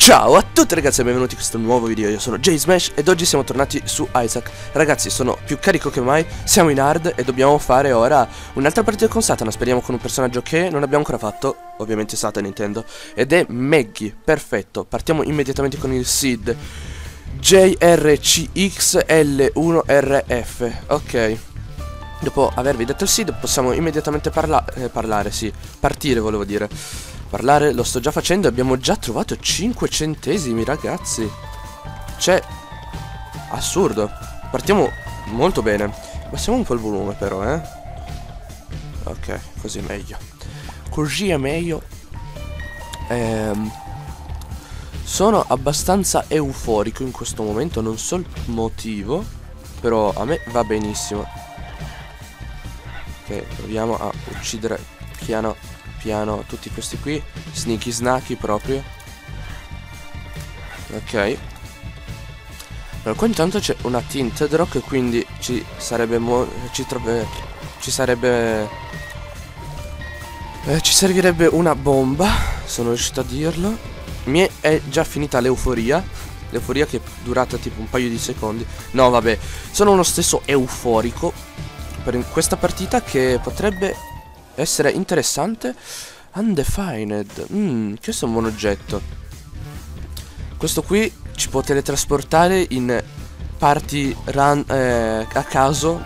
Ciao a tutti ragazzi e benvenuti in questo nuovo video. Io sono JSmash ed oggi siamo tornati su Isaac. Ragazzi, sono più carico che mai, siamo in hard e dobbiamo fare ora un'altra partita con Satana. Speriamo con un personaggio che non abbiamo ancora fatto, ovviamente Satana intendo, ed è Maggie. Perfetto, partiamo immediatamente con il seed JRCXL1RF. Ok, dopo avervi detto il seed possiamo immediatamente partire volevo dire. Parlare lo sto già facendo e abbiamo già trovato 5 centesimi ragazzi. Cioè, assurdo. Partiamo molto bene. Passiamo un po' il volume però, ok, così è meglio. Così è meglio. Sono abbastanza euforico in questo momento, non so il motivo, però a me va benissimo. Ok, proviamo a uccidere piano tutti questi qui. Sneaky snacky proprio. Ok. Allora, qua intanto c'è una tinted rock, quindi ci servirebbe una bomba. Sono riuscito a dirlo. Mi è già finita l'euforia. L'euforia che è durata tipo un paio di secondi. No vabbè, sono uno stesso euforico per questa partita che potrebbe essere interessante. Undefined. Questo è un buon oggetto. Questo qui ci può teletrasportare in parti a caso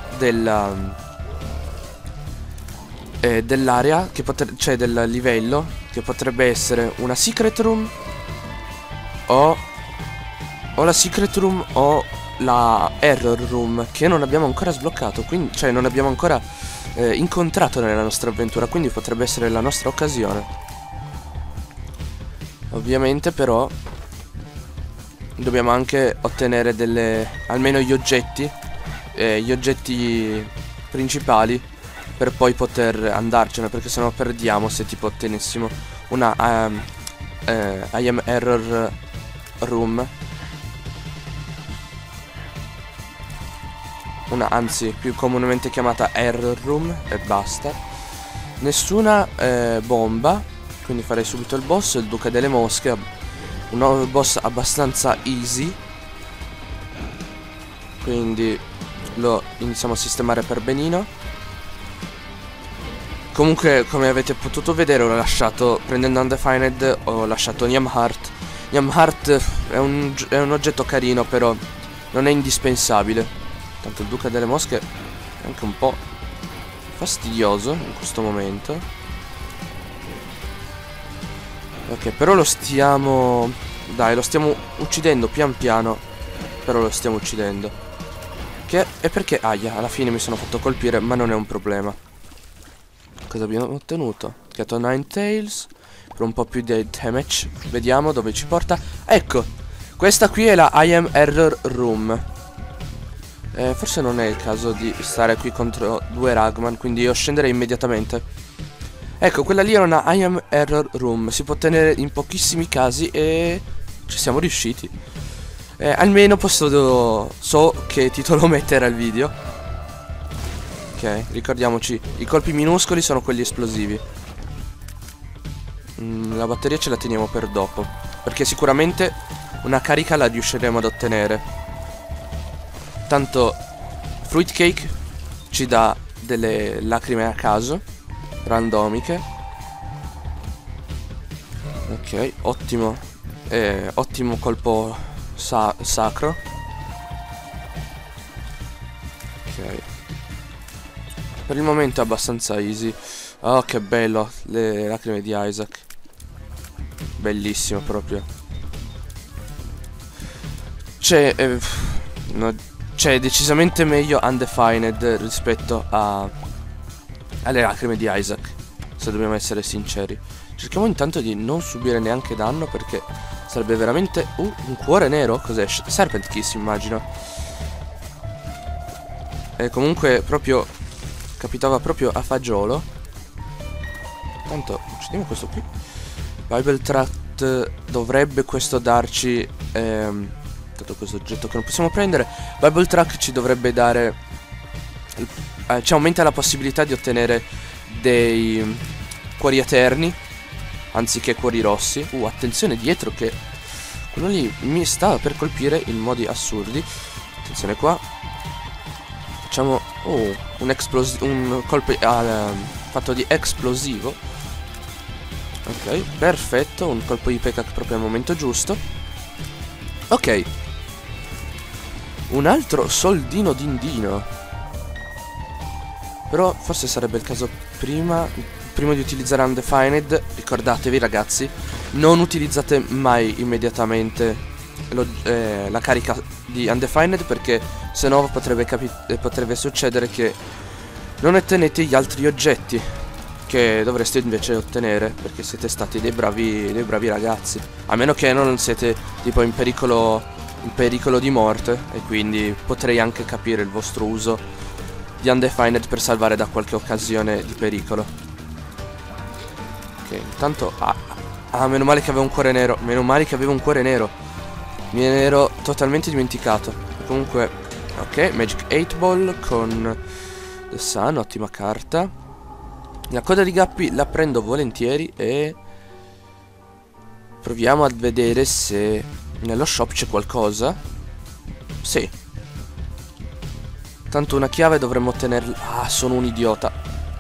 dell'area, cioè del livello, che potrebbe essere una secret room o la secret room o la error room, che non abbiamo ancora sbloccato, quindi, cioè non abbiamo ancora incontrato nella nostra avventura, quindi potrebbe essere la nostra occasione. Ovviamente però dobbiamo anche ottenere almeno gli oggetti principali per poi poter andarcene, perché sennò perdiamo se tipo ottenessimo una I am error room, anzi più comunemente chiamata error room, e basta. Nessuna bomba, quindi farei subito il boss, il duca delle mosche, un nuovo boss abbastanza easy, quindi lo iniziamo a sistemare per benino. Comunque, come avete potuto vedere, ho lasciato, prendendo Undefined, ho lasciato Nyamhart. Nyamhart è un oggetto carino, però non è indispensabile. Tanto il duca delle mosche è anche un po' fastidioso in questo momento. Ok, però lo stiamo uccidendo pian piano. Però lo stiamo uccidendo. Che è perché alla fine mi sono fatto colpire, ma non è un problema. Cosa abbiamo ottenuto? Cat o Nine Tails per un po' più di damage. Vediamo dove ci porta. Ecco, questa qui è la I am error room. Forse non è il caso di stare qui contro due Ragman, quindi io scenderei immediatamente. Ecco, quella lì è una I am error room. Si può ottenere in pochissimi casi e ci siamo riusciti. Almeno so che titolo mettere al video. Ok, ricordiamoci, i colpi minuscoli sono quelli esplosivi. La batteria ce la teniamo per dopo, perché sicuramente una carica la riusciremo ad ottenere. Tanto Fruitcake ci dà delle lacrime a caso, randomiche. Ok, ottimo. Ottimo colpo sacro. Ok. Per il momento è abbastanza easy. Oh, che bello, le lacrime di Isaac. Bellissimo proprio. C'è decisamente meglio Undefined rispetto alle lacrime di Isaac, se dobbiamo essere sinceri. Cerchiamo intanto di non subire neanche danno, perché sarebbe veramente un cuore nero. Cos'è? Serpent Kiss, immagino. E comunque proprio capitava proprio a fagiolo. Tanto uccidiamo questo qui. Bible Tract dovrebbe questo darci questo oggetto che non possiamo prendere. Bible Track ci dovrebbe dare ci aumenta la possibilità di ottenere dei cuori eterni anziché cuori rossi. Attenzione dietro che Quello lì mi stava per colpire in modi assurdi. Attenzione qua. Facciamo un colpo fatto di esplosivo. Ok, perfetto. Un colpo Ipecac proprio al momento giusto. Ok. Un altro soldino dindino. Però forse sarebbe il caso prima di utilizzare Undefined. Ricordatevi ragazzi, non utilizzate mai immediatamente la carica di Undefined, perché sennò potrebbe succedere che non ottenete gli altri oggetti che dovreste invece ottenere, perché siete stati dei bravi ragazzi. A meno che non siete tipo in pericolo di morte, e quindi potrei anche capire il vostro uso di Undefined per salvare da qualche occasione di pericolo. Ok, intanto meno male che avevo un cuore nero. Meno male che avevo un cuore nero. Me ne ero totalmente dimenticato. Comunque, ok, Magic 8 Ball con The Sun, ottima carta. La coda di Gappi la prendo volentieri e proviamo a vedere se nello shop c'è qualcosa. Sì. Tanto una chiave dovremmo ottenerla. Ah, sono un idiota.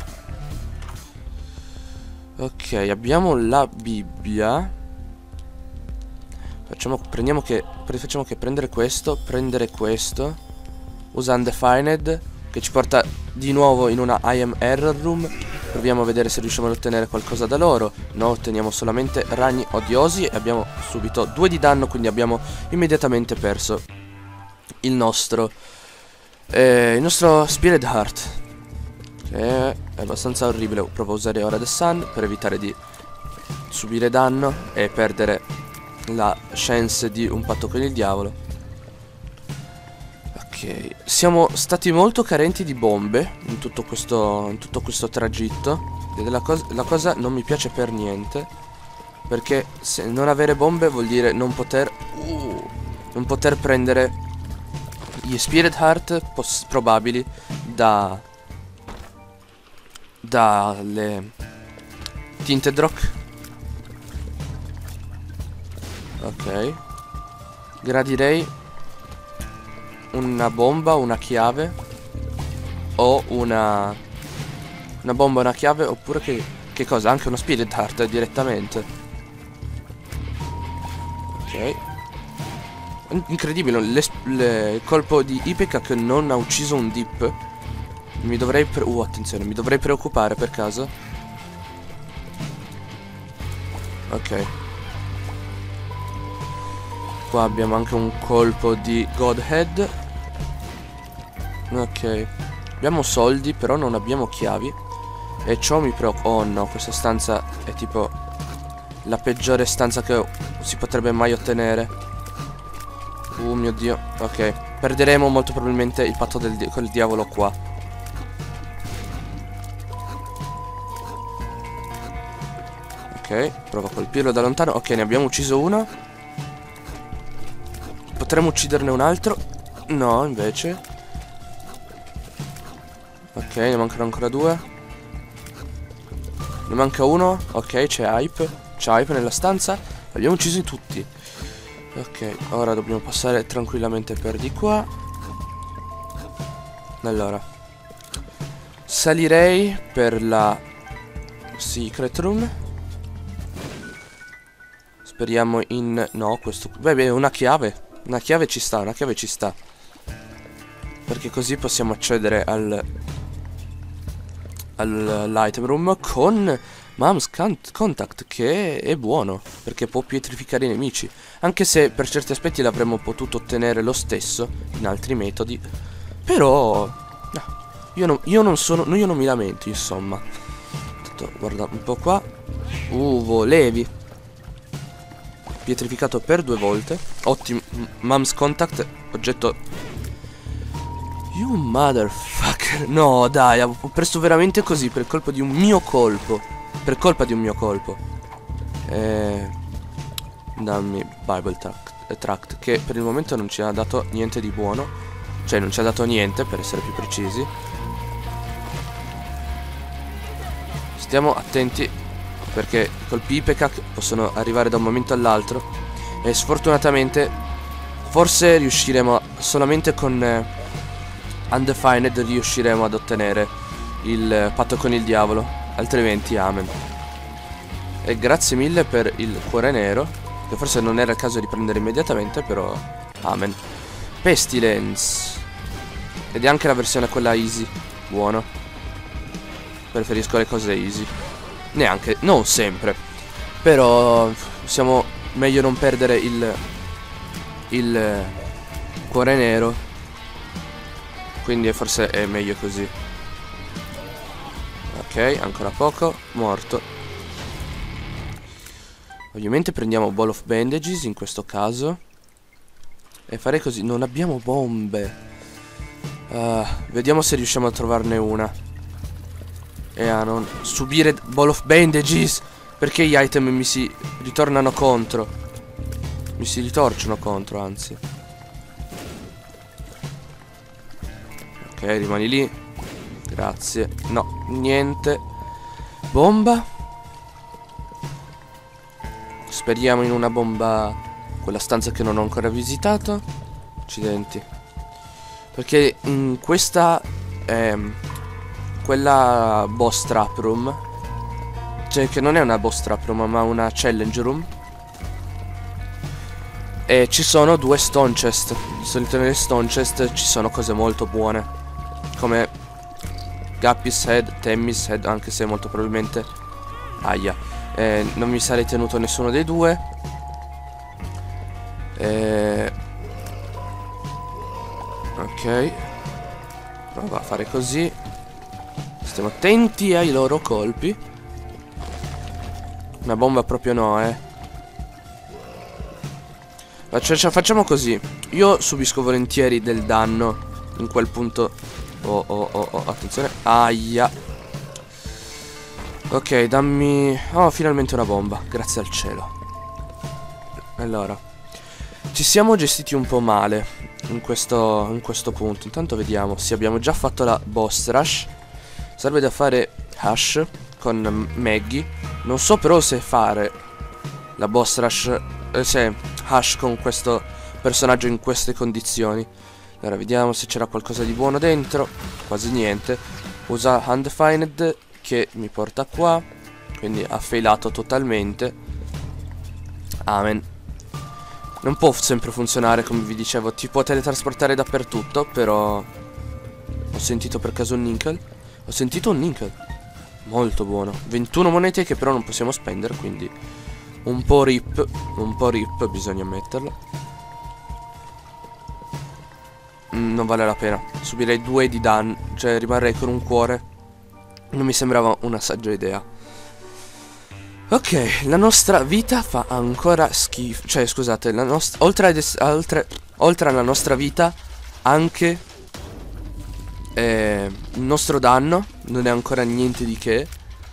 Ok, abbiamo la Bibbia. Facciamo che prendere questo. Usa Undefined, che ci porta di nuovo in una I Am Error Room. Proviamo a vedere se riusciamo ad ottenere qualcosa da loro. No, otteniamo solamente ragni odiosi e abbiamo subito 2 di danno, quindi abbiamo immediatamente perso il nostro Spirit Heart, che è abbastanza orribile. Provo a usare ora The Sun per evitare di subire danno e perdere la chance di un patto con il diavolo. Ok, siamo stati molto carenti di bombe in tutto questo tragitto. E la cosa non mi piace per niente, perché se non avere bombe vuol dire non poter prendere gli Spirit Heart probabili dalle Tinted Rock. Ok, gradirei una bomba, una chiave, o una bomba, una chiave, oppure che cosa? Anche uno Spirit Heart direttamente. Ok, incredibile, il colpo di Ipecac non ha ucciso un dip. Mi dovrei attenzione, mi dovrei preoccupare per caso. Ok, qua abbiamo anche un colpo di Godhead. Ok, abbiamo soldi però non abbiamo chiavi, e ciò mi preoccupa. Oh no, questa stanza è tipo la peggiore stanza che si potrebbe mai ottenere. Mio dio. Ok, perderemo molto probabilmente il patto col diavolo qua. Ok, provo a colpirlo da lontano. Ok, ne abbiamo ucciso uno. Potremmo ucciderne un altro. No, invece. Ok, ne mancano ancora 2. Ne manca uno. Ok, c'è Hype. C'è Hype nella stanza. Li abbiamo uccisi tutti. Ok, ora dobbiamo passare tranquillamente per di qua. Allora, salirei per la Secret Room. Speriamo in... No, questo... Beh, una chiave. Una chiave ci sta, una chiave ci sta. Perché così possiamo accedere all'item room con Mum's Contact, che è buono, perché può pietrificare i nemici. Anche se per certi aspetti l'avremmo potuto ottenere lo stesso in altri metodi. Però no, io non mi lamento, insomma. Guarda un po' qua. Volevi. Pietrificato per 2 volte. Ottimo. Mum's Contact, oggetto. You motherfucker. No, dai, ho perso veramente così per colpa di un mio colpo. Per colpa di un mio colpo. Dammi Bible Tract, che per il momento non ci ha dato niente di buono. Cioè non ci ha dato niente, per essere più precisi. Stiamo attenti, perché colpi Ipecac possono arrivare da un momento all'altro E sfortunatamente forse riusciremo solamente con Undefined riusciremo ad ottenere il patto con il diavolo, altrimenti amen. E grazie mille per il cuore nero, che forse non era il caso di prendere immediatamente, però amen. Pestilence. Ed è anche la versione quella easy. Buono. Preferisco le cose easy. Neanche, non sempre. Però siamo meglio non perdere il cuore nero. Quindi forse è meglio così. Ok, ancora poco. Morto. Ovviamente prendiamo Ball of Bandages in questo caso. E farei così. Non abbiamo bombe. Vediamo se riusciamo a trovarne una. E a non subire Ball of Bandages. Perché gli item mi si ritornano contro. Mi si ritorcono contro, anzi. Ok, rimani lì. Grazie. No, niente. Bomba. Speriamo in una bomba. Quella stanza che non ho ancora visitato. Accidenti. Perché in questa quella boss trap room, cioè che non è una boss trap room ma una challenge room, e ci sono due stone chest. Di solito nelle stone chest ci sono cose molto buone, come Guppy's Head, Tammy's Head, anche se molto probabilmente aia, non mi sarei tenuto nessuno dei due. Ok, prova a fare così. Stiamo attenti ai loro colpi. Una bomba proprio no, facciamo così. Io subisco volentieri del danno in quel punto. Oh, attenzione. Aia. Ok, dammi. Oh, finalmente una bomba. Grazie al cielo. Allora, ci siamo gestiti un po' male in questo punto. Intanto vediamo. Sì, abbiamo già fatto la boss rush. Serve da fare Hash con Maggie. Non so però se fare la boss rush, se Hash con questo personaggio in queste condizioni. Allora vediamo se c'era qualcosa di buono dentro. Quasi niente. Usa Undefined che mi porta qua. Quindi ha failato totalmente. Amen. Non può sempre funzionare, come vi dicevo. Ti può teletrasportare dappertutto. Però ho sentito per caso un nickel. Ho sentito un nickel. Molto buono. 21 monete che però non possiamo spendere, quindi un po' rip. Un po' rip, bisogna metterlo. Non vale la pena. Subirei 2 di danno. Cioè rimarrei con un cuore. Non mi sembrava una saggia idea. Ok, la nostra vita fa ancora schifo. Cioè scusate, la nostra, oltre alla nostra vita, anche il nostro danno non è ancora niente di che.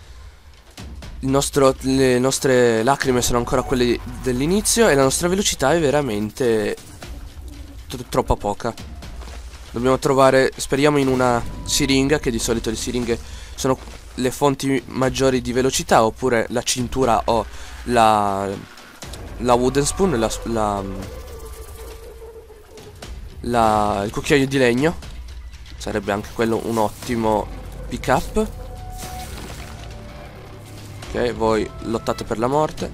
Le nostre lacrime sono ancora quelle dell'inizio. E la nostra velocità è veramente troppo poca. Dobbiamo trovare, speriamo, in una siringa, che di solito le siringhe sono le fonti maggiori di velocità. Oppure la cintura o la wooden spoon, il cucchiaio di legno. Sarebbe anche quello un ottimo pick up. Ok, voi lottate per la morte.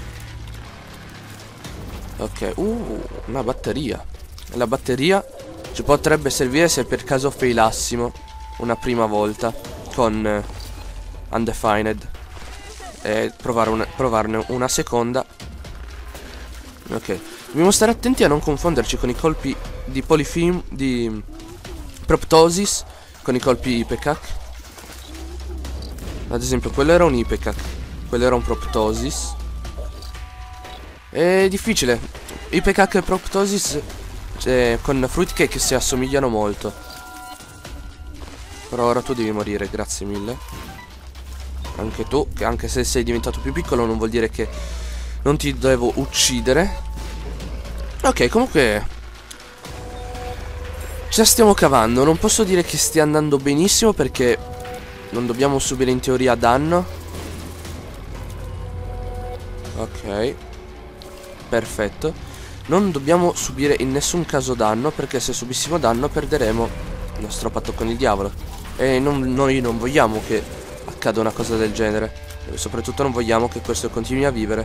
Ok, una batteria. La batteria ci potrebbe servire se per caso failassimo una prima volta con Undefined. E provarne una seconda. Ok, dobbiamo stare attenti a non confonderci con i colpi di polifilm, di Proptosis, con i colpi Ipecac. Ad esempio quello era un Ipecac, quello era un Proptosis. È difficile. Ipecac e Proptosis con Fruitcake si assomigliano molto. Però ora tu devi morire, grazie mille. Anche tu, che anche se sei diventato più piccolo non vuol dire che non ti devo uccidere. Ok, comunque ce la stiamo cavando. Non posso dire che stia andando benissimo, perché non dobbiamo subire in teoria danno. Ok. Perfetto. Non dobbiamo subire in nessun caso danno, perché se subissimo danno perderemo il nostro patto con il diavolo. E noi non vogliamo che accada una cosa del genere. E soprattutto non vogliamo che questo continui a vivere.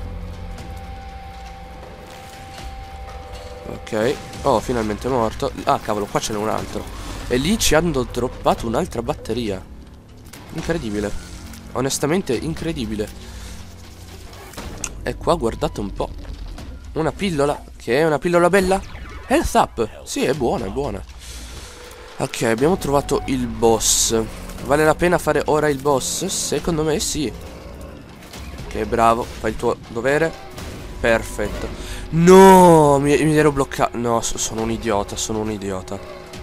Ok. Oh, finalmente morto. Ah, cavolo, qua ce n'è un altro. E lì ci hanno droppato un'altra batteria. Incredibile. Onestamente incredibile. E qua guardate un po'. Una pillola. Che è una pillola bella? Health up. Sì, è buona, è buona. Ok, abbiamo trovato il boss. Vale la pena fare ora il boss? Secondo me sì. Ok, bravo. Fai il tuo dovere. Perfetto. No, mi ero bloccato. No, sono un idiota, sono un idiota.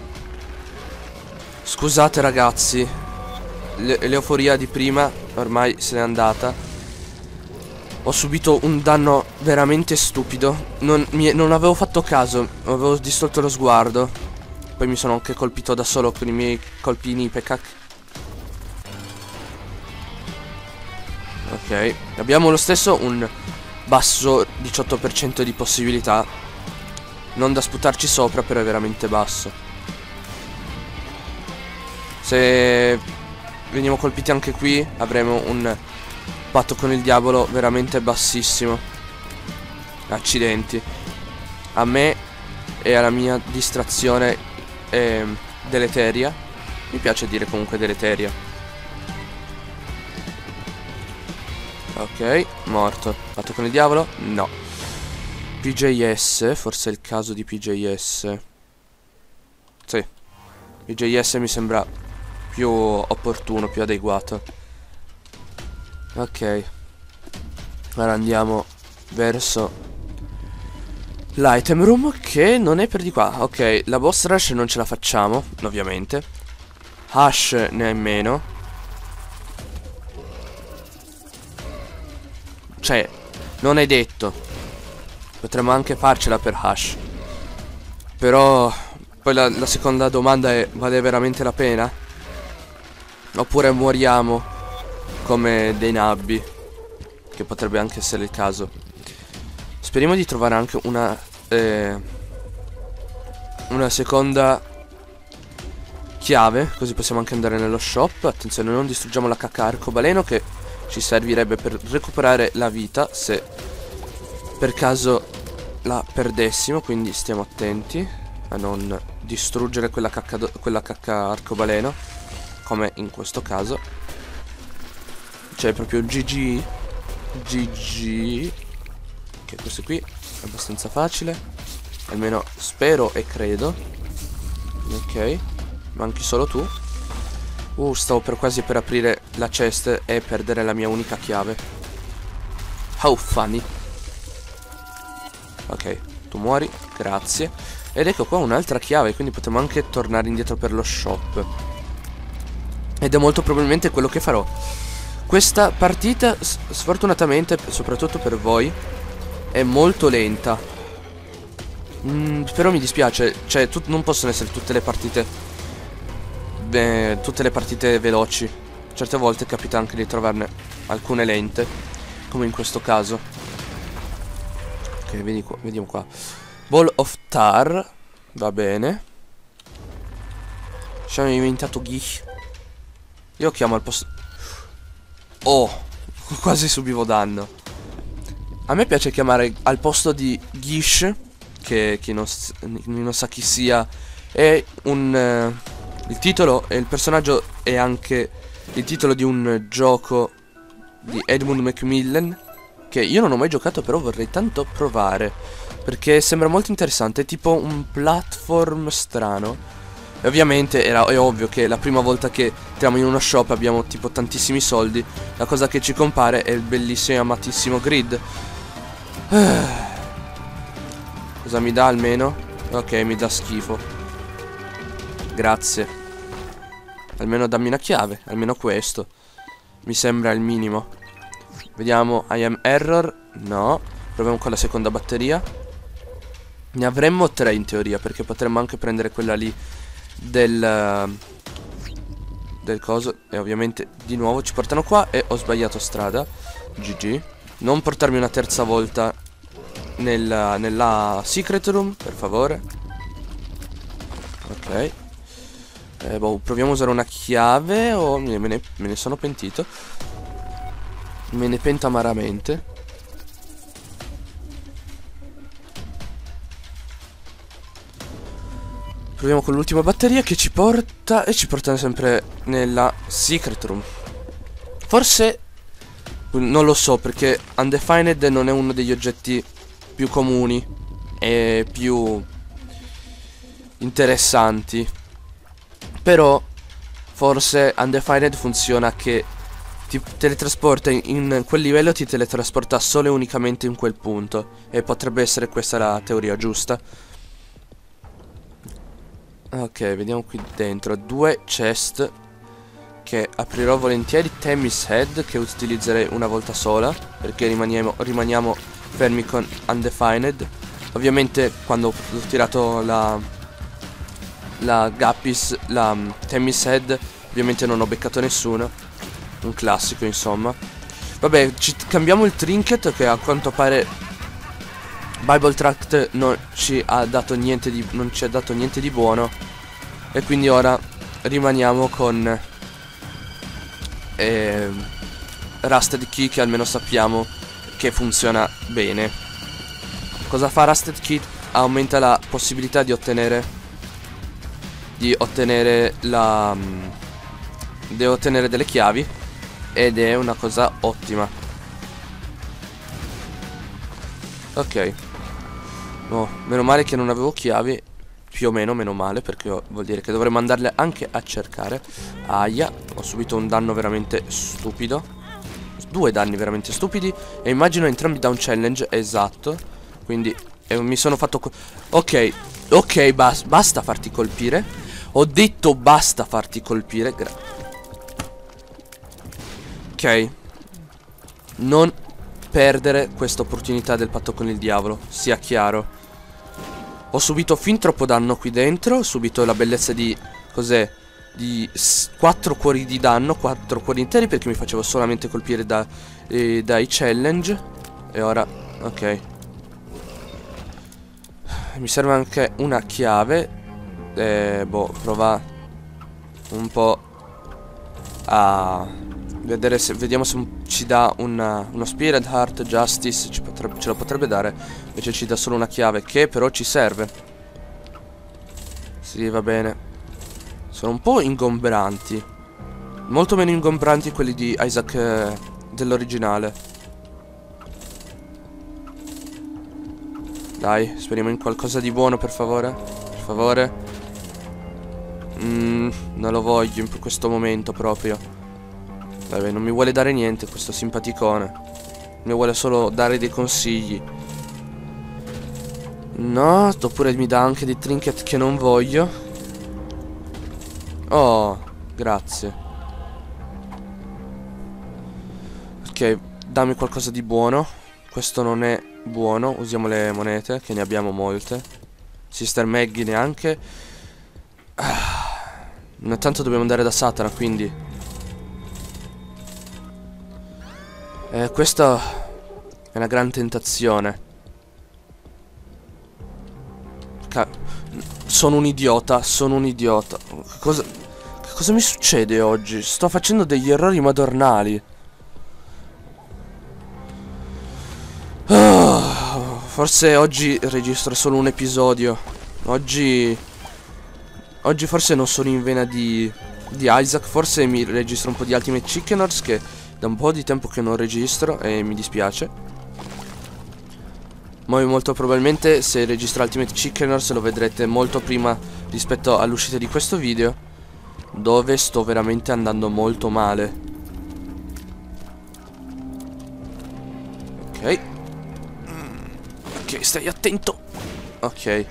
Scusate ragazzi. L'euforia di prima ormai se n'è andata. Ho subito un danno veramente stupido. Non avevo fatto caso. Avevo distolto lo sguardo. Poi mi sono anche colpito da solo con i miei colpini pecac. Ok. Abbiamo lo stesso un basso 18% di possibilità. Non da sputarci sopra, però è veramente basso. Se veniamo colpiti anche qui avremo un patto con il diavolo veramente bassissimo. Accidenti. A me e alla mia distrazione deleteria. Mi piace dire comunque deleteria. Ok, morto. Patto con il diavolo? No. PJS, forse è il caso di PJS. Sì. PJS mi sembra più opportuno, più adeguato. Ok. Ora andiamo verso l'item room, che non è per di qua. Ok, la boss rush non ce la facciamo, ovviamente. Hush nemmeno. Cioè, non è detto. Potremmo anche farcela per Hush. Però poi la seconda domanda è: vale veramente la pena? Oppure moriamo come dei nabbi? Che potrebbe anche essere il caso. Speriamo di trovare anche una seconda chiave, così possiamo anche andare nello shop. Attenzione, non distruggiamo la cacca arcobaleno, che ci servirebbe per recuperare la vita se per caso la perdessimo. Quindi stiamo attenti a non distruggere quella cacca arcobaleno, come in questo caso. Cioè proprio GG. GG. Ok, questo qui è abbastanza facile. Almeno spero e credo. Ok. Manchi solo tu. Stavo quasi per aprire la chest e perdere la mia unica chiave. How funny. Ok, tu muori, grazie. Ed ecco qua un'altra chiave, quindi potremo anche tornare indietro per lo shop. Ed è molto probabilmente quello che farò. Questa partita, sfortunatamente, soprattutto per voi, è molto lenta. Però mi dispiace. Cioè, non possono essere tutte le partite veloci. Certe volte capita anche di trovarne alcune lente, come in questo caso. Ok, vediamo qua. Ball of Tar. Va bene. Ci hanno inventato Gish. Io chiamo al posto. Oh, quasi subivo danno. A me piace chiamare al posto di Gish, che chi non sa chi sia, è il titolo e il personaggio è anche il titolo di un gioco di Edmund Macmillan, che io non ho mai giocato, però vorrei tanto provare, perché sembra molto interessante. È tipo un platform strano. E ovviamente è ovvio che la prima volta che entriamo in uno shop abbiamo tipo tantissimi soldi. La cosa che ci compare è il bellissimo e amatissimo grid. Cosa mi dà almeno? Ok, mi dà schifo. Grazie. Almeno dammi una chiave. Almeno questo mi sembra il minimo. Vediamo. I am error. No. Proviamo con la seconda batteria. Ne avremmo 3 in teoria, perché potremmo anche prendere quella lì del coso. E ovviamente di nuovo ci portano qua. E ho sbagliato strada. GG. Non portarmi una terza volta nella secret room, per favore. Ok. Boh, proviamo a usare una chiave o me ne sono pentito. Me ne pento amaramente. Proviamo con l'ultima batteria che ci porta... E ci porta sempre nella secret room. Forse... non lo so, perché Undefined non è uno degli oggetti più comuni e più interessanti. Però forse Undefined funziona che ti teletrasporta in quel livello, ti teletrasporta solo e unicamente in quel punto. E potrebbe essere questa la teoria giusta. Ok, vediamo qui dentro. 2 chest che aprirò volentieri. Themis Head che utilizzerei una volta sola, perché rimaniamo fermi con Undefined. Ovviamente quando ho tirato la Gappis, la Themis Head, ovviamente non ho beccato nessuno. Un classico, insomma. Vabbè, cambiamo il trinket, che a quanto pare Bible Tract non ci ha dato niente di buono. E quindi ora rimaniamo con Rusted Key, che almeno sappiamo che funziona bene. Cosa fa Rusted Key? Aumenta la possibilità di ottenere delle chiavi, ed è una cosa ottima. Ok. Oh, meno male che non avevo chiavi. Più o meno, meno male, perché vuol dire che dovremmo andarle anche a cercare. Aia, ho subito un danno veramente stupido. 2 danni veramente stupidi. E immagino entrambi da un challenge, esatto. Quindi mi sono fatto... Ok, ok, basta farti colpire. Ho detto basta farti colpire. Ok. Non perdere questa opportunità del patto con il diavolo, sia chiaro. Ho subito fin troppo danno qui dentro. Ho subito la bellezza di... cos'è? Di 4 cuori di danno, 4 cuori interi, perché mi facevo solamente colpire dai challenge. E ora... ok. Mi serve anche una chiave. Boh, prova un po' a vedere se... vediamo se ci dà uno Spirit Heart Justice. Ce lo potrebbe dare. Invece ci dà solo una chiave, che però ci serve. Sì, va bene. Sono un po' ingombranti. Molto meno ingombranti quelli di Isaac dell'originale. Dai, speriamo in qualcosa di buono, per favore. Per favore. Non lo voglio in questo momento proprio. Vabbè, non mi vuole dare niente questo simpaticone. Mi vuole solo dare dei consigli. No, oppure mi dà anche dei trinket che non voglio. Oh, grazie. Ok, dammi qualcosa di buono. Questo non è buono. Usiamo le monete, che ne abbiamo molte. Sister Maggie neanche. Intanto dobbiamo andare da Satana, quindi questa è una gran tentazione. Sono un idiota, sono un idiota. Che cosa mi succede oggi? Sto facendo degli errori madornali. Forse oggi registro solo un episodio. Oggi forse non sono in vena di Isaac. Forse mi registro un po' di Ultimate Chicken Horse, che da un po' di tempo che non registro e mi dispiace. Molto probabilmente se registro Ultimate Chicken Horse lo vedrete molto prima rispetto all'uscita di questo video, dove sto veramente andando molto male. Ok. Ok, stai attento. Ok.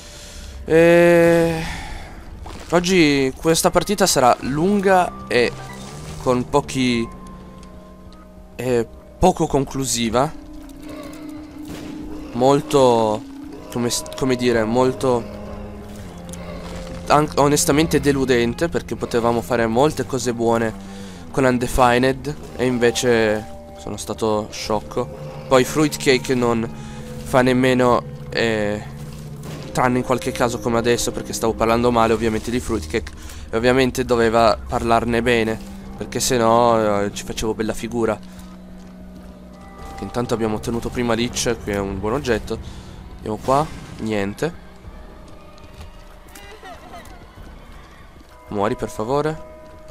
Oggi questa partita sarà lunga e con poco conclusiva. Molto, come dire, molto onestamente deludente, perché potevamo fare molte cose buone con Undefined e invece sono stato sciocco. Poi Fruitcake non fa nemmeno tranne in qualche caso come adesso, perché stavo parlando male ovviamente di Fruitcake, e ovviamente doveva parlarne bene, perché se no ci facevo bella figura. Che intanto abbiamo ottenuto prima Lich, qui è un buon oggetto. Andiamo qua, niente. Muori per favore.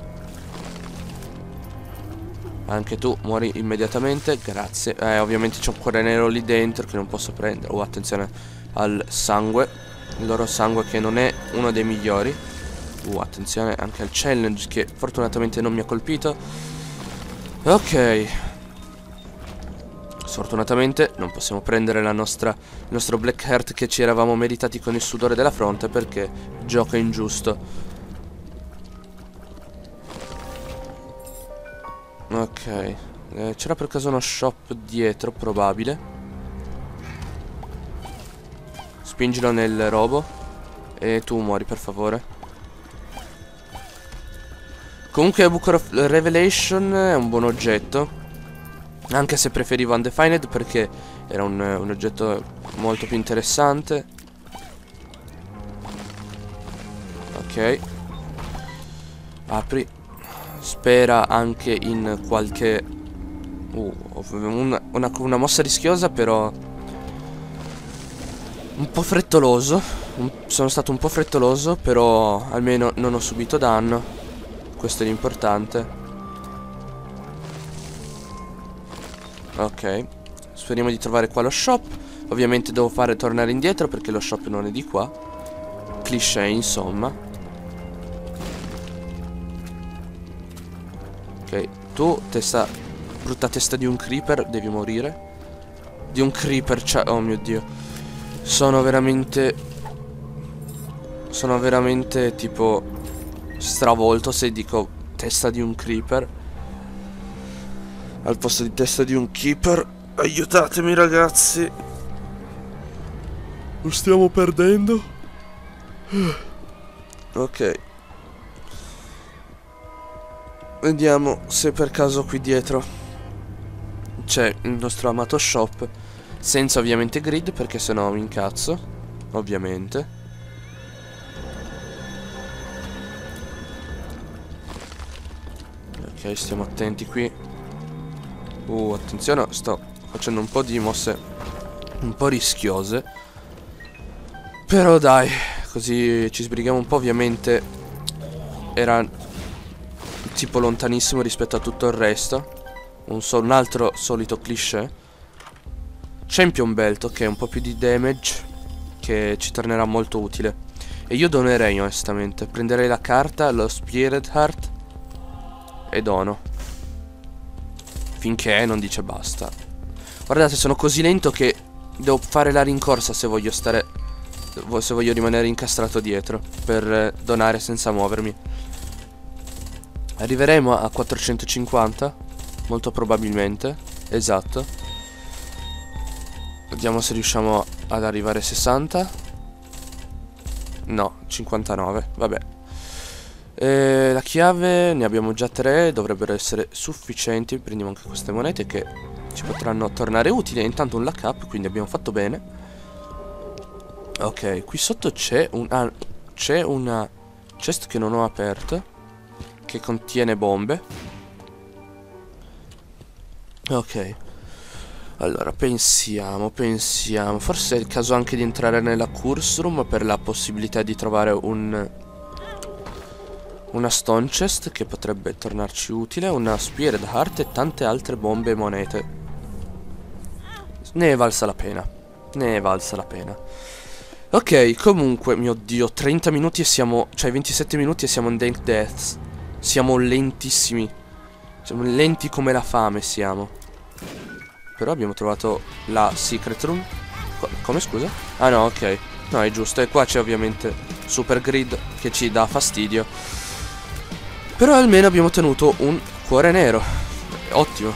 Anche tu muori immediatamente, grazie. Ovviamente c'è un cuore nero lì dentro che non posso prendere. Oh, attenzione al sangue. Il loro sangue che non è uno dei migliori. Attenzione anche al challenge che fortunatamente non mi ha colpito. Ok. Sfortunatamente non possiamo prendere il nostro Black Heart che ci eravamo meritati con il sudore della fronte, perché gioco ingiusto. Ok, c'era per caso uno shop dietro, probabile. Spingilo nel robo e tu muori per favore. Comunque Book of Revelation è un buon oggetto, anche se preferivo Undefined perché era un oggetto molto più interessante. Ok. Apri. Spera anche in qualche... una mossa rischiosa, però un po' frettoloso. Sono stato un po' frettoloso, però almeno non ho subito danno. Questo è l'importante. Ok. Speriamo di trovare qua lo shop. Ovviamente devo fare tornare indietro perché lo shop non è di qua. Cliché, insomma. Ok, tu, brutta testa di un creeper, devi morire. Di un creeper, oh mio Dio. Sono veramente tipo stravolto se dico testa di un creeper al posto di testa di un keeper. Aiutatemi ragazzi. Lo stiamo perdendo. Ok. Vediamo se per caso qui dietro c'è il nostro amato shop. Senza ovviamente grid, perché sennò mi incazzo. Ovviamente. Ok, stiamo attenti qui. Attenzione, sto facendo un po' di mosse un po' rischiose. Però dai, così ci sbrighiamo un po'. Ovviamente era tipo lontanissimo rispetto a tutto il resto. Un altro solito cliché. Champion Belt, ok, un po' più di damage che ci tornerà molto utile. E io donerei onestamente. Prenderei la carta, lo Spirit Heart e dono. Finché non dice basta. Guardate, sono così lento che devo fare la rincorsa se voglio se voglio rimanere incastrato dietro per donare senza muovermi. Arriveremo a 450? Molto probabilmente. Esatto. Vediamo se riusciamo ad arrivare a 60. No, 59. Vabbè. La chiave ne abbiamo già 3. Dovrebbero essere sufficienti. Prendiamo anche queste monete che ci potranno tornare utili. Intanto un luck up, quindi abbiamo fatto bene. Ok, qui sotto c'è una chest che non ho aperto, che contiene bombe. Ok. Allora, pensiamo. Forse è il caso anche di entrare nella curse room per la possibilità di trovare una stone chest che potrebbe tornarci utile, una Spirit Heart e tante altre bombe e monete. Ne è valsa la pena. Ok, comunque, mio Dio, 30 minuti e siamo... cioè 27 minuti e siamo in Dank Deaths. Siamo lentissimi. Siamo lenti come la fame, siamo. Però abbiamo trovato la secret room. Come, scusa? Ah no, ok. No, è giusto. E qua c'è ovviamente Super Grid che ci dà fastidio. Però almeno abbiamo ottenuto un cuore nero. Ottimo.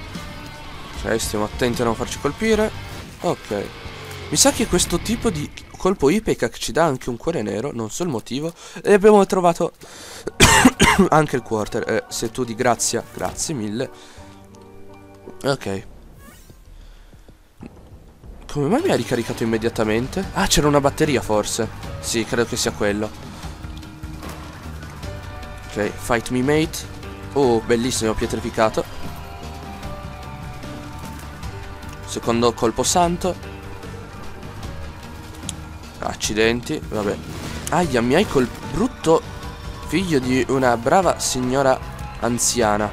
Ok, stiamo attenti a non farci colpire. Ok. Mi sa che questo tipo di colpo Ipecac che ci dà anche un cuore nero, non so il motivo. E abbiamo trovato anche il quarter. Se tu di grazia, grazie mille. Ok. Come mai mi ha ricaricato immediatamente? Ah, c'era una batteria forse. Sì, credo che sia quello. Ok, fight me mate. Oh, bellissimo, pietrificato. Secondo colpo santo. Accidenti, vabbè. Aia, mi hai col brutto figlio di una brava signora anziana.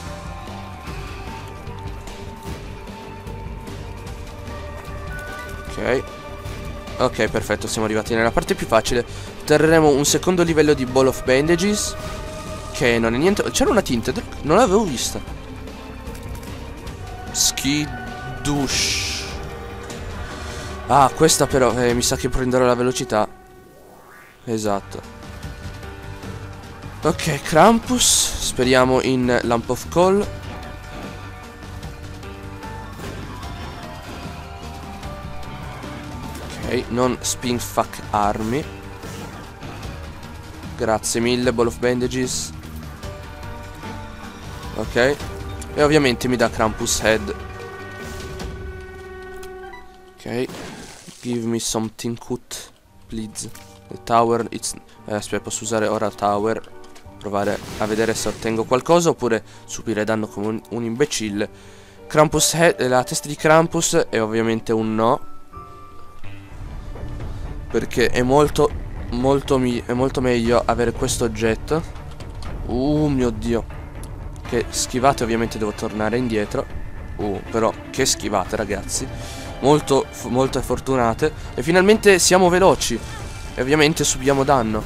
Ok. Ok, perfetto, siamo arrivati nella parte più facile. Terremo un secondo livello di Ball of Bandages, che non è niente. C'era una Tinted? Non l'avevo vista. Skidush. Ah, questa però mi sa che prenderò la velocità. Esatto. Ok, Krampus. Speriamo in Lamp of Coal. Ok, non Spin Fuck Army. Grazie mille, Ball of Bandages. Ok. E ovviamente mi dà Krampus Head. Ok. Give me something good, please. The tower, it's... aspetta, posso usare ora tower. Provare a vedere se ottengo qualcosa oppure subire danno come un imbecille. Krampus Head, la testa di Krampus è ovviamente un no, perché è molto meglio avere questo oggetto. Mio Dio. Che schivate, ovviamente devo tornare indietro. Però che schivate, ragazzi. Molto fortunate. E finalmente siamo veloci. E ovviamente subiamo danno.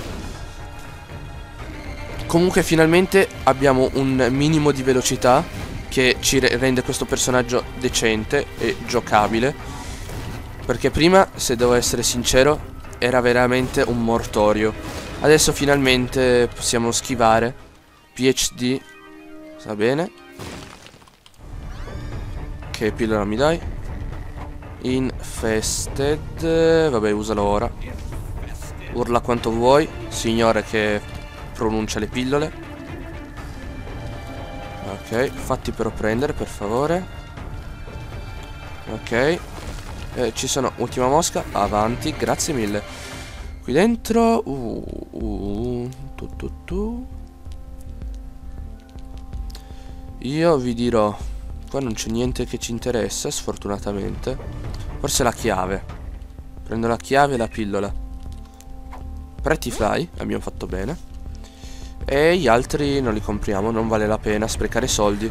Comunque finalmente abbiamo un minimo di velocità che ci rende questo personaggio decente e giocabile. Perché prima, se devo essere sincero, era veramente un mortorio. Adesso finalmente possiamo schivare. PhD. Sta bene. Che pillola mi dai? Infested. Vabbè, usalo ora. Urla quanto vuoi, signore che pronuncia le pillole. Ok, fatti però prendere, per favore. Ok. Ci sono, ultima mosca. Avanti, grazie mille. Qui dentro io vi dirò, qua non c'è niente che ci interessa, sfortunatamente. Forse la chiave. Prendo la chiave e la pillola. Pretty Fly, abbiamo fatto bene. E gli altri non li compriamo, non vale la pena sprecare soldi.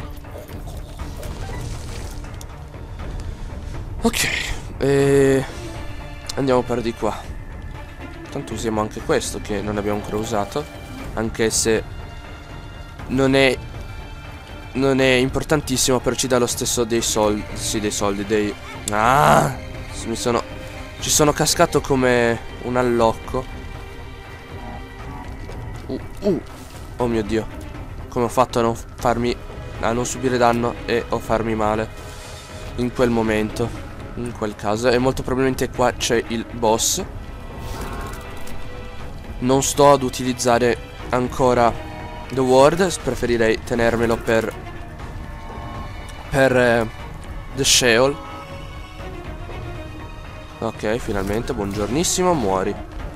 Ok, andiamo per di qua. Tanto usiamo anche questo che non abbiamo ancora usato. Anche se non è importantissimo, però ci dà lo stesso dei soldi. Sì, dei soldi, dei... Ah! Ci sono cascato come un allocco. Oh mio Dio. Come ho fatto a non subire danno e a farmi male in quel momento, in quel caso. E molto probabilmente qua c'è il boss. Non sto ad utilizzare ancora The Ward, preferirei tenermelo per The Sheol. Ok, finalmente, buongiornissimo, muori.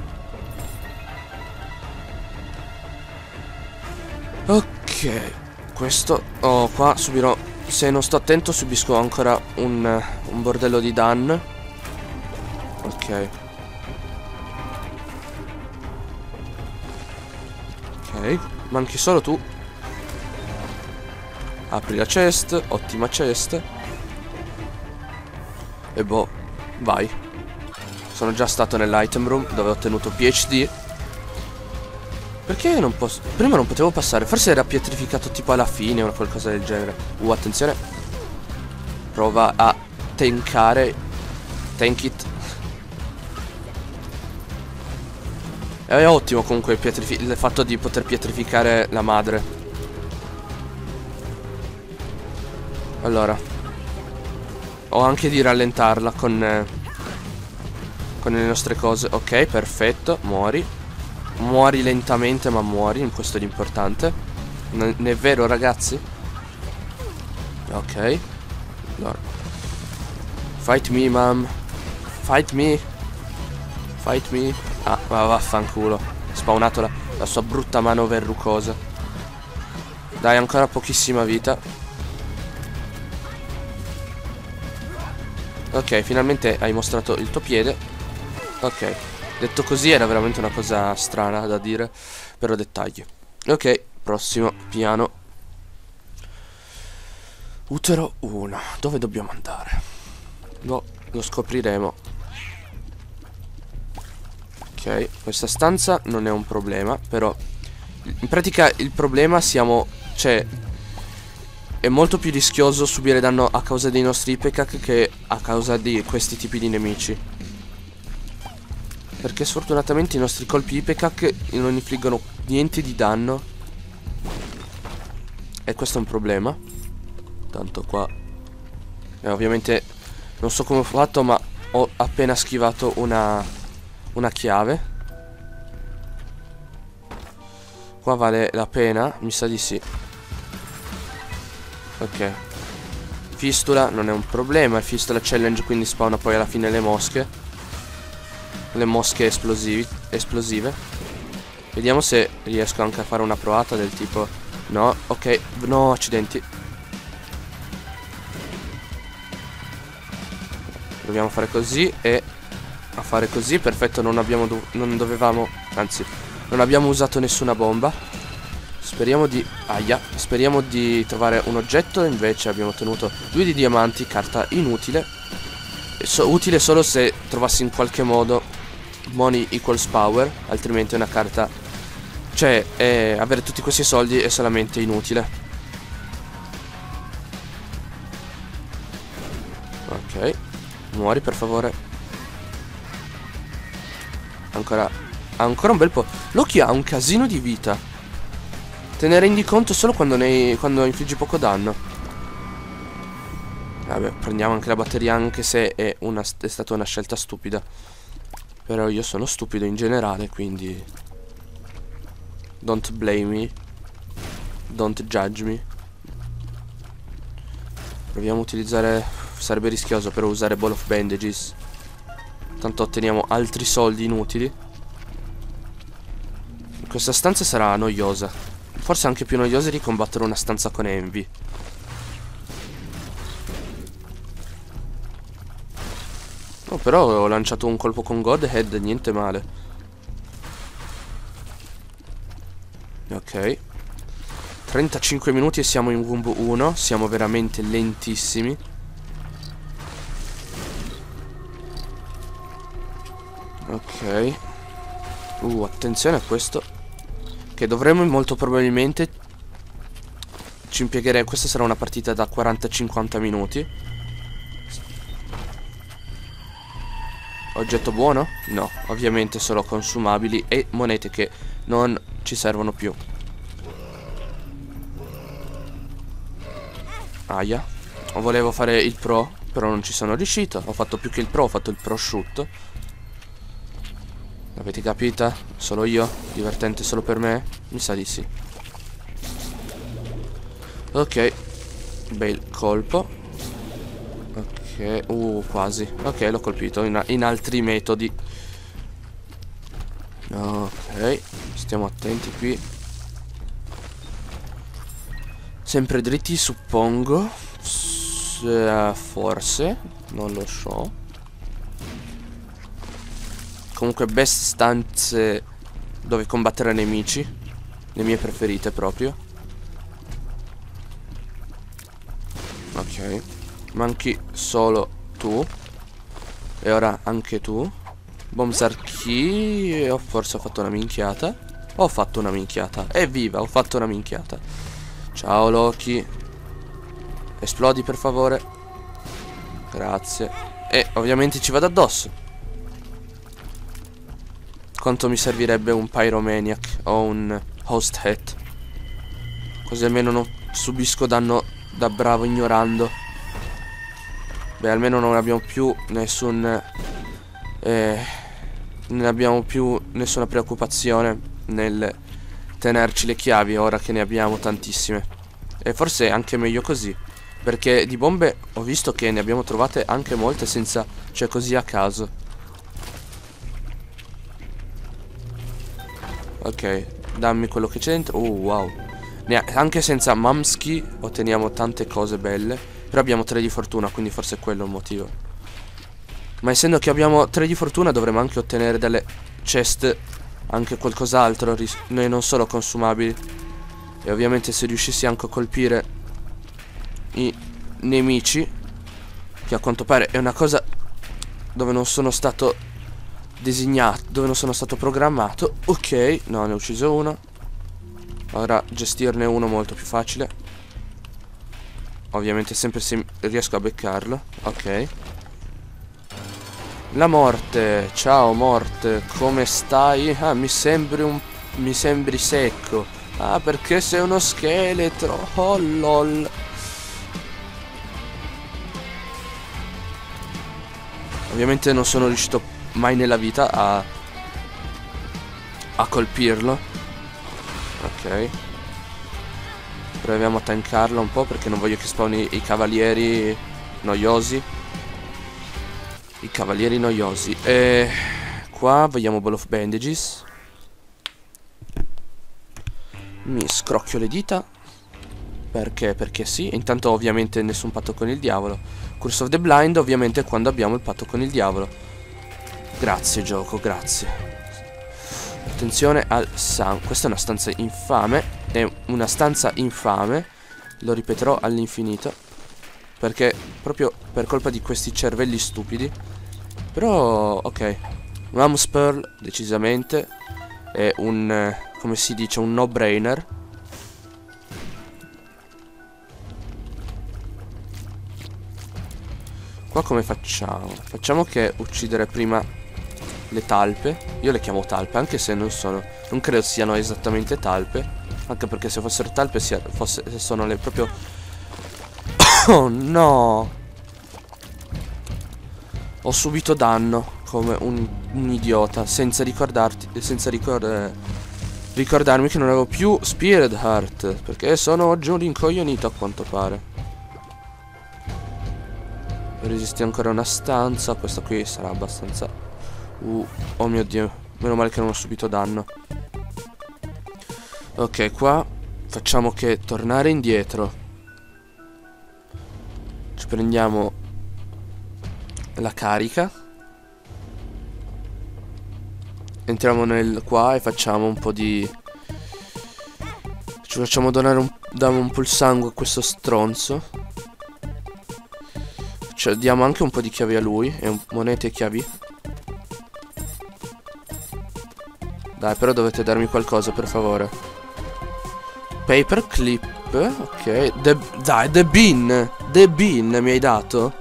Ok, questo... Oh, qua subirò... Se non sto attento subisco ancora un bordello di danno. Ok. Ok, manchi solo tu. Apri la chest, ottima chest. E boh, vai. Sono già stato nell'item room dove ho ottenuto PhD. Perché non posso... Prima non potevo passare. Forse era pietrificato tipo alla fine o qualcosa del genere. Attenzione. Prova a tankare. Tank it. È ottimo comunque il fatto di poter pietrificare la madre. Allora. O anche di rallentarla con con le nostre cose. Ok, perfetto, muori. Muori lentamente, ma muori, questo è l'importante. Non è vero, ragazzi? Ok. Allora. Fight me, mom. Fight me. Fight me. Ah, ma vaffanculo. Spawnato la sua brutta mano verrucosa. Dai, ancora pochissima vita. Ok, finalmente hai mostrato il tuo piede. Ok. Detto così era veramente una cosa strana da dire. Però dettagli. Ok, prossimo piano. Utero 1. Dove dobbiamo andare? Lo scopriremo. Ok, questa stanza non è un problema. Però in pratica il problema siamo... Cioè, è molto più rischioso subire danno a causa dei nostri Ipecac che a causa di questi tipi di nemici. Perché sfortunatamente i nostri colpi Ipecac non infliggono niente di danno. E questo è un problema. Tanto qua. E ovviamente non so come ho fatto, ma ho appena schivato una chiave. Qua vale la pena? Mi sa di sì. Ok. Fistula non è un problema. Il fistula challenge, quindi spawna poi alla fine le mosche. Le mosche esplosive. Vediamo se riesco anche a fare una provata del tipo... No, ok. No, accidenti. Proviamo a fare così e a fare così. Perfetto, non dovevamo... Anzi, non abbiamo usato nessuna bomba. Speriamo di... Aia. Speriamo di trovare un oggetto. Invece abbiamo ottenuto 2 di diamanti. Carta inutile. Utile solo se trovassi in qualche modo money equals power. Altrimenti è una carta... Cioè, avere tutti questi soldi è solamente inutile. Ok. Muori per favore. Ancora un bel po'. Loki ha un casino di vita. Te ne rendi conto solo quando infliggi poco danno. Vabbè, prendiamo anche la batteria, anche se è stata una scelta stupida. Però io sono stupido in generale, quindi don't blame me. Don't judge me. Proviamo a utilizzare... Sarebbe rischioso però usare Ball of Bandages. Tanto otteniamo altri soldi inutili. Questa stanza sarà noiosa. Forse anche più noiosa di combattere una stanza con Envy. Oh, però ho lanciato un colpo con Godhead, niente male. Ok. 35 minuti e siamo in Womb 1. Siamo veramente lentissimi. Ok. Attenzione a questo. Che dovremmo molto probabilmente ci impiegheremo. Questa sarà una partita da 40-50 minuti. Oggetto buono? No, ovviamente solo consumabili e monete che non ci servono più. Aia. Volevo fare il pro, però non ci sono riuscito. Ho fatto più che il pro, ho fatto il prosciutto. Avete capita? Solo io? Divertente solo per me? Mi sa di sì. Ok. Bel colpo. Ok. Quasi. Ok, l'ho colpito in altri metodi. Ok. Stiamo attenti qui. Sempre dritti, suppongo. Forse. Non lo so. Comunque best stanze dove combattere nemici. Le mie preferite proprio. Ok. Manchi solo tu. E ora anche tu. Bombsarchi. Forse ho fatto una minchiata. Ho fatto una minchiata. Evviva, ho fatto una minchiata. Ciao Loki. Esplodi per favore. Grazie. E ovviamente ci vado addosso. Quanto mi servirebbe un Pyromaniac o un Host Hat. Così almeno non subisco danno da bravo ignorando. Beh, almeno non abbiamo più nessun E non abbiamo più nessuna preoccupazione nel tenerci le chiavi ora che ne abbiamo tantissime. E forse è anche meglio così, perché di bombe ho visto che ne abbiamo trovate anche molte senza, cioè così a caso. Ok, dammi quello che c'è dentro. Wow. Anche senza Mamski otteniamo tante cose belle. Però abbiamo 3 di fortuna, quindi forse è quello il motivo. Ma essendo che abbiamo 3 di fortuna dovremmo anche ottenere dalle chest anche qualcos'altro, e non solo consumabili. E ovviamente se riuscissi anche a colpire i nemici, che a quanto pare è una cosa dove non sono stato designato, dove non sono stato programmato. Ok, no, ne ho ucciso uno. Ora gestirne uno molto più facile. Ovviamente sempre se riesco a beccarlo. Ok. La morte. Ciao morte, come stai? Ah, mi sembri secco. Ah, perché sei uno scheletro. Oh lol. Ovviamente non sono riuscito mai nella vita a colpirlo. Ok. Proviamo a tankarlo un po' perché non voglio che spawni i cavalieri noiosi. I cavalieri noiosi. E qua vogliamo Ball of Bandages. Mi scrocchio le dita. Perché? Perché sì. Intanto ovviamente nessun patto con il diavolo. Curse of the Blind ovviamente quando abbiamo il patto con il diavolo. Grazie gioco, grazie. Attenzione al sangue. Questa è una stanza infame. È una stanza infame. Lo ripeterò all'infinito. Perché proprio per colpa di questi cervelli stupidi. Però ok. Rams Pearl decisamente è un, come si dice, un no-brainer. Qua come facciamo? Facciamo che uccidere prima le talpe. Io le chiamo talpe, anche se non credo siano esattamente talpe. Anche perché se fossero talpe sono le proprio... Oh no! Ho subito danno come un idiota senza ricordarmi che non avevo più Spirit Heart, perché sono oggi un rincoglionito a quanto pare. Resisti ancora una stanza. Questa qui sarà abbastanza... oh mio Dio. Meno male che non ho subito danno. Ok, qua facciamo che tornare indietro. Ci prendiamo la carica. Entriamo qua e facciamo un po' di... Ci facciamo dare un po' il sangue a questo stronzo. Cioè, diamo anche un po' di chiavi a lui. E monete e chiavi. Dai, però dovete darmi qualcosa, per favore. Paperclip. Ok. Dai, The Bean. The Bean mi hai dato?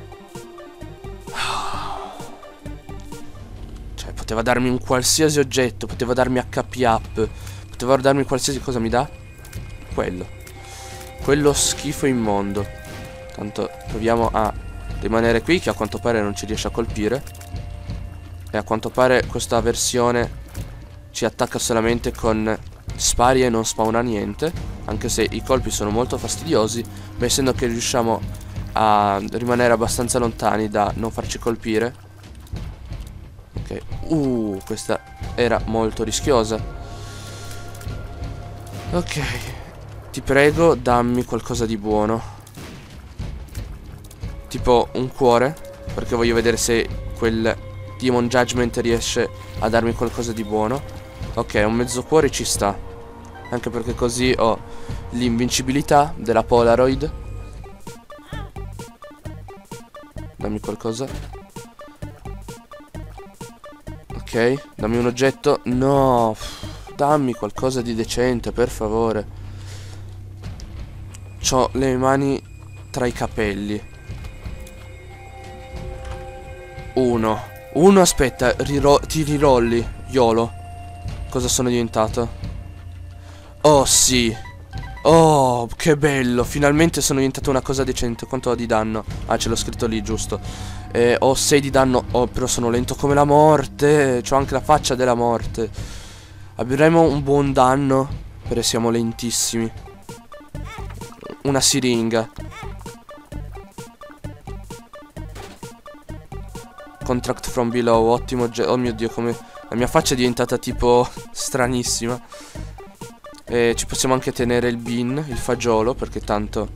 Cioè, poteva darmi un qualsiasi oggetto. Poteva darmi HP up. Poteva darmi qualsiasi cosa. Mi dà? Quello schifo immondo. Tanto proviamo a rimanere qui, che a quanto pare non ci riesce a colpire. E a quanto pare questa versione ci attacca solamente con spari e non spawna niente. Anche se i colpi sono molto fastidiosi, ma essendo che riusciamo a rimanere abbastanza lontani da non farci colpire. Ok. Questa era molto rischiosa. Ok. Ti prego, dammi qualcosa di buono. Tipo un cuore, perché voglio vedere se quel Demon Judgment riesce a darmi qualcosa di buono. Ok, un mezzo cuore ci sta. Anche perché così ho l'invincibilità della Polaroid. Dammi qualcosa. Ok, dammi un oggetto. No, dammi qualcosa di decente, per favore. C'ho le mani tra i capelli. Uno, aspetta, ti rirolli, YOLO. Cosa sono diventato? Oh sì. Oh, che bello. Finalmente sono diventato una cosa decente. Quanto ho di danno? Ah, ce l'ho scritto lì, giusto. Ho 6 di danno. Oh, però sono lento come la morte. C'ho anche la faccia della morte. Avremo un buon danno, perché siamo lentissimi. Una siringa. Contract from below. Ottimo. Oh mio Dio, come... La mia faccia è diventata tipo stranissima. E ci possiamo anche tenere il bean, il fagiolo, perché tanto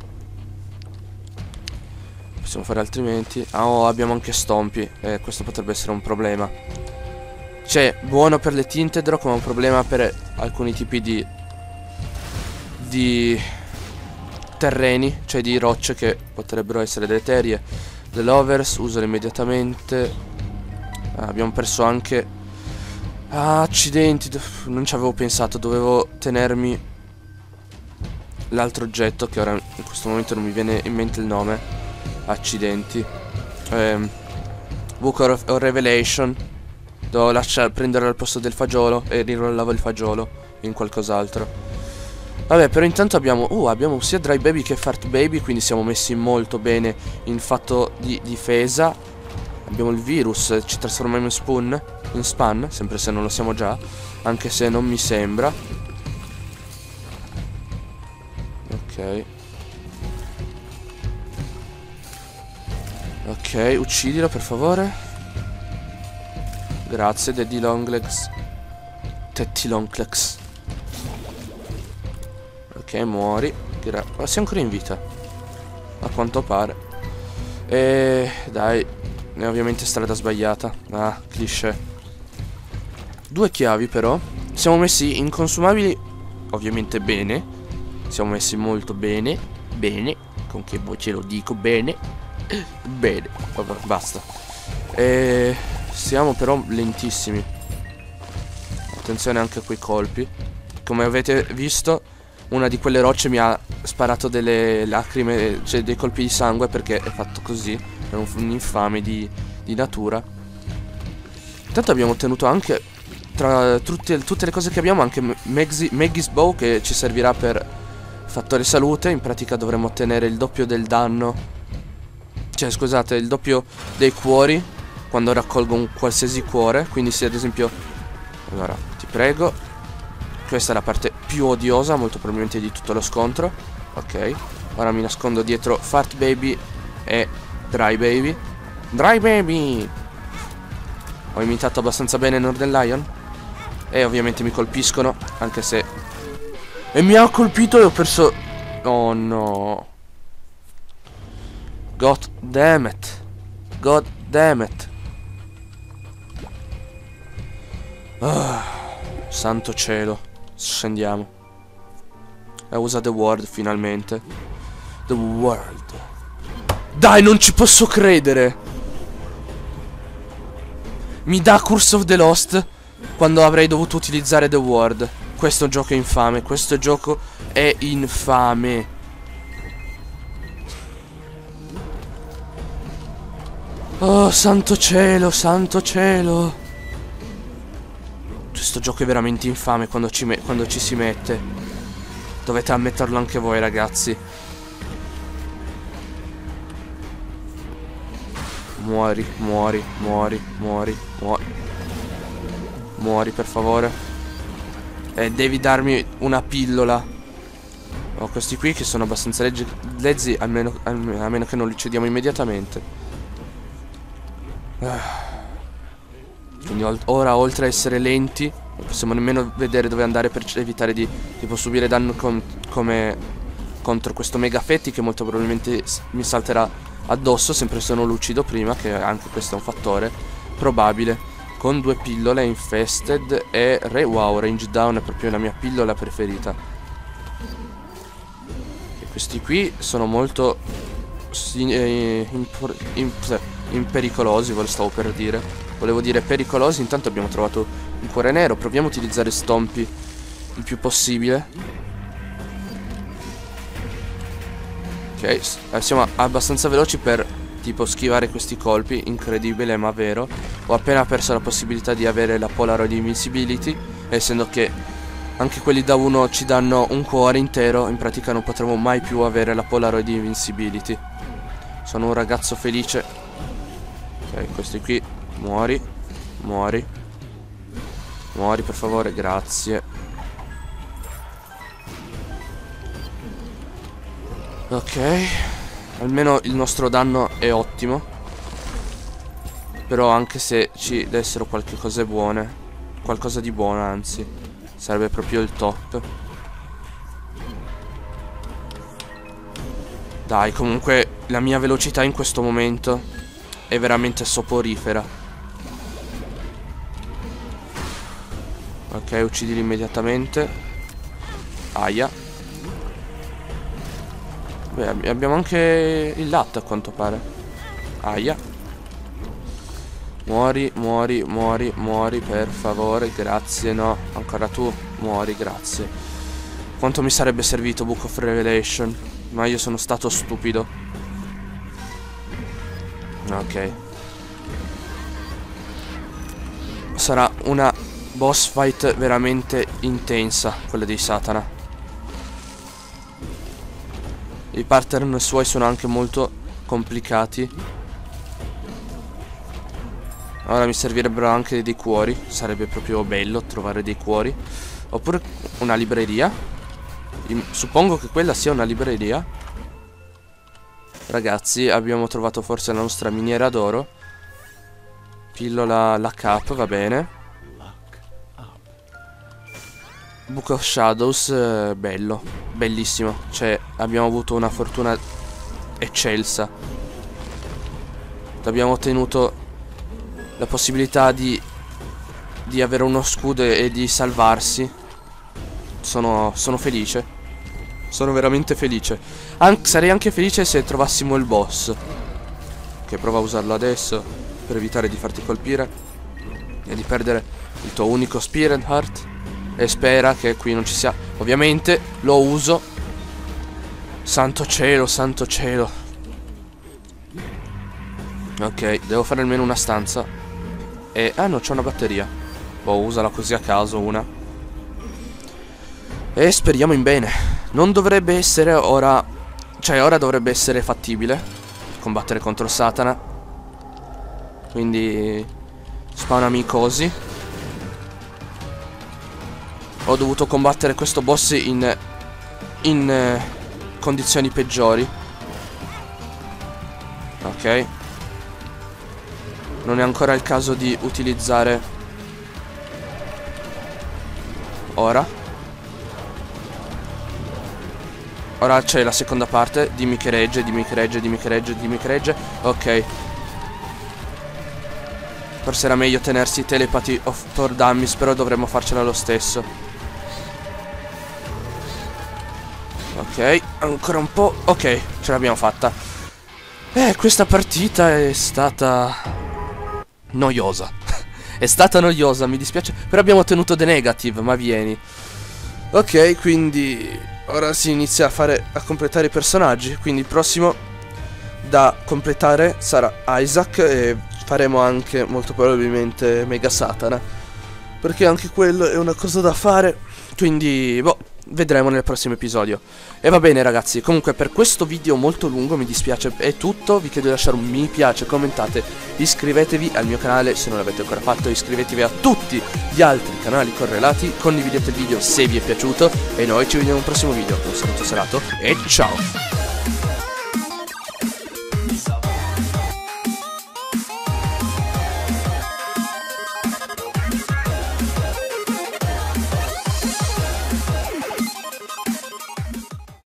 possiamo fare altrimenti. Ah, oh, abbiamo anche stompi. Questo potrebbe essere un problema. Cioè, buono per le tinted rock, ma un problema per alcuni tipi di terreni, cioè di rocce che potrebbero essere deleterie. The lovers, usalo immediatamente. Abbiamo perso anche... Ah, accidenti, non ci avevo pensato, dovevo tenermi l'altro oggetto che ora in questo momento non mi viene in mente il nome. Accidenti. Book of Revelation. Devo prendere al posto del fagiolo e rirollavo il fagiolo in qualcos'altro. Vabbè, però intanto abbiamo sia Dry Baby che Fart Baby, quindi siamo messi molto bene in fatto di difesa. Abbiamo il virus, ci trasformiamo in Span, sempre se non lo siamo già, anche se non mi sembra. Ok. Ok, uccidilo per favore. Grazie, Daddy Longlegs. Tetty Longlegs. Ok, muori. Ma sei ancora in vita, a quanto pare. Dai. E ovviamente strada sbagliata. Ah, cliché. 2 chiavi però. Siamo messi inconsumabili. Ovviamente bene. Siamo messi molto bene. Bene. Con che voce lo dico? Bene. Bene. Vabbè, basta. Siamo però lentissimi. Attenzione anche a quei colpi. Come avete visto, una di quelle rocce mi ha sparato delle lacrime, cioè dei colpi di sangue, perché è fatto così. È un infame di natura. Intanto abbiamo ottenuto anche, tra tutte le cose che abbiamo, anche Maggie's Bow, che ci servirà per fattore salute. In pratica dovremo ottenere il doppio del danno, cioè scusate, il doppio dei cuori quando raccolgo un qualsiasi cuore. Quindi se ad esempio... Allora, ti prego. Questa è la parte più odiosa, molto probabilmente, di tutto lo scontro. Ok, ora mi nascondo dietro Fart Baby e Dry Baby. Dry Baby! Ho imitato abbastanza bene Northern Lion. E ovviamente mi colpiscono, anche se... E mi ha colpito e ho perso... Oh no. God damn it. God damn it. Santo cielo. Scendiamo. E usa The Word finalmente. The Word. Dai, non ci posso credere. Mi dà Curse of the Lost quando avrei dovuto utilizzare The Word. Questo gioco è infame. Questo gioco è infame. Oh, santo cielo, santo cielo. Questo gioco è veramente infame quando ci si mette. Dovete ammetterlo anche voi, ragazzi. Muori, muori, muori, muori, muori. Muori, per favore. Devi darmi una pillola. Ho questi qui che sono abbastanza lezzi, a meno che non li cediamo immediatamente. Quindi ora, oltre a essere lenti, non possiamo nemmeno vedere dove andare per evitare di tipo subire danno come contro questo mega fetti, che molto probabilmente mi salterà addosso, sempre se non lo uccido prima, che anche questo è un fattore probabile. Con 2 pillole, Infested e wow, Range Down è proprio la mia pillola preferita. E questi qui sono molto impericolosi, ve lo stavo per dire. Volevo dire pericolosi. Intanto abbiamo trovato un cuore nero. Proviamo a utilizzare stompi il più possibile. Ok, siamo abbastanza veloci per tipo schivare questi colpi. Incredibile ma vero. Ho appena perso la possibilità di avere la Polaroid Invincibility, essendo che Anche quelli da 1 ci danno un cuore intero. In pratica non potremo mai più avere la Polaroid Invincibility. Sono un ragazzo felice. Ok, questi qui. Muori. Muori. Muori per favore, grazie. Ok. Almeno il nostro danno è ottimo. Però anche se ci dessero qualche cosa buone, qualcosa di buono anzi, sarebbe proprio il top. Dai, comunque la mia velocità in questo momento è veramente soporifera. Ok, uccidili immediatamente. Aia. Beh, abbiamo anche il latte a quanto pare. Aia. Muori, muori, muori, muori, per favore, grazie, no, ancora tu, muori, grazie. Quanto mi sarebbe servito Book of Revelation, ma io sono stato stupido. Ok. Sarà una boss fight veramente intensa, quella di Satana. I pattern suoi sono anche molto complicati. Ora mi servirebbero anche dei cuori. Sarebbe proprio bello trovare dei cuori. Oppure una libreria. Suppongo che quella sia una libreria. Ragazzi, abbiamo trovato forse la nostra miniera d'oro. Pillola luck up, va bene. Book of Shadows, bello. Bellissimo. Cioè, abbiamo avuto una fortuna eccelsa. Abbiamo ottenuto la possibilità di avere uno scudo e di salvarsi. Sono felice. Sono veramente felice. Sarei anche felice se trovassimo il boss. Che prova a usarlo adesso per evitare di farti colpire e di perdere il tuo unico Spirit Heart. E spera che qui non ci sia. Ovviamente lo uso. Santo cielo, santo cielo. Ok, devo fare almeno una stanza. Ah no, c'è una batteria. Boh, usala così a caso una. E speriamo in bene. Non dovrebbe essere ora. Cioè ora dovrebbe essere fattibile combattere contro Satana. Quindi spawnami così. Ho dovuto combattere questo boss in condizioni peggiori. Ok. Non è ancora il caso di utilizzare. Ora. Ora c'è la seconda parte. Dimmi che regge, dimmi che regge, dimmi che regge, dimmi che regge. Ok. Forse era meglio tenersi Telepathy of Thor Dummies, però dovremmo farcela lo stesso. Ok, ancora un po'. Ok, ce l'abbiamo fatta. Questa partita è stata noiosa. È stata noiosa, mi dispiace. Però abbiamo ottenuto The Negative, ma vieni. Ok, quindi ora si inizia a completare i personaggi. Quindi il prossimo da completare sarà Isaac. E faremo anche molto probabilmente Mega Satana, perché anche quello è una cosa da fare. Quindi, boh, vedremo nel prossimo episodio. E va bene ragazzi, comunque per questo video molto lungo, mi dispiace, è tutto. Vi chiedo di lasciare un mi piace, commentate, iscrivetevi al mio canale se non l'avete ancora fatto, iscrivetevi a tutti gli altri canali correlati, condividete il video se vi è piaciuto e noi ci vediamo in un prossimo video. Un saluto serrato e ciao!